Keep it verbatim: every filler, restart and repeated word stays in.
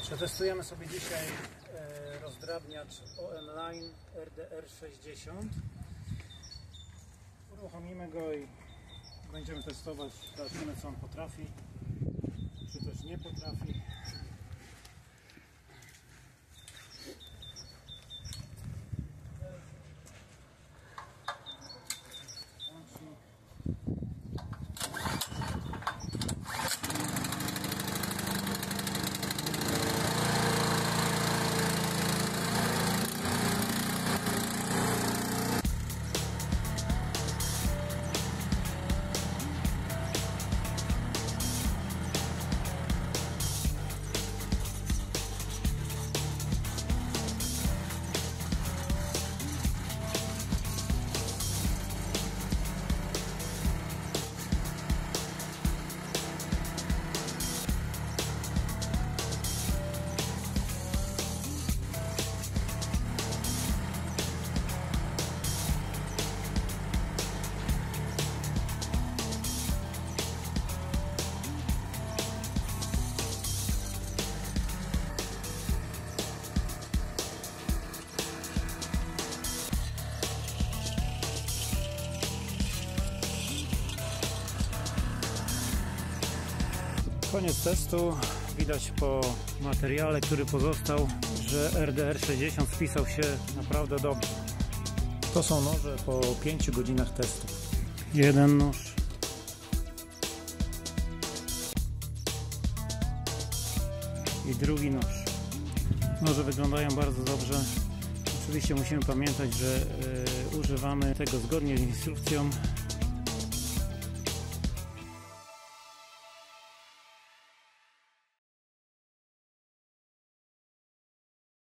Przetestujemy sobie dzisiaj e, rozdrabniacz O M Line R D R sześćdziesiąt. Uruchomimy go i będziemy testować, zobaczymy, co on potrafi, czy też nie potrafi. Koniec testu. Widać po materiale, który pozostał, że R D R sześćdziesiąt spisał się naprawdę dobrze. To są noże po pięciu godzinach testu. Jeden nóż. I drugi nóż. Noże wyglądają bardzo dobrze. Oczywiście musimy pamiętać, że yy, używamy tego zgodnie z instrukcją.